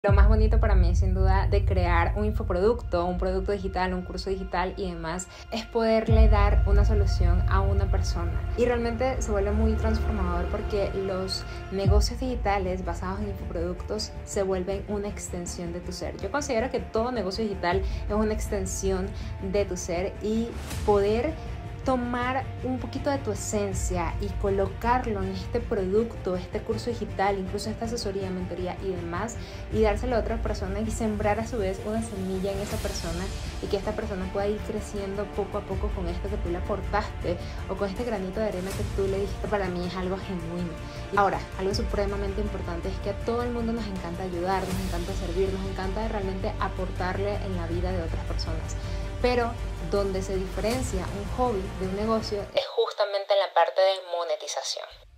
Lo más bonito para mí, sin duda, de crear un infoproducto, un producto digital, un curso digital y demás, es poderle dar una solución a una persona. Y realmente se vuelve muy transformador porque los negocios digitales basados en infoproductos se vuelven una extensión de tu ser. Yo considero que todo negocio digital es una extensión de tu ser, y poder tomar un poquito de tu esencia y colocarlo en este producto, este curso digital, incluso esta asesoría, mentoría y demás, y dárselo a otra persona y sembrar a su vez una semilla en esa persona, y que esta persona pueda ir creciendo poco a poco con esto que tú le aportaste o con este granito de arena que tú le diste, para mí es algo genuino. Y ahora, algo supremamente importante es que a todo el mundo nos encanta ayudar, nos encanta servir, nos encanta realmente aportarle en la vida de otras personas. Pero donde se diferencia un hobby de un negocio es justamente en la parte de monetización.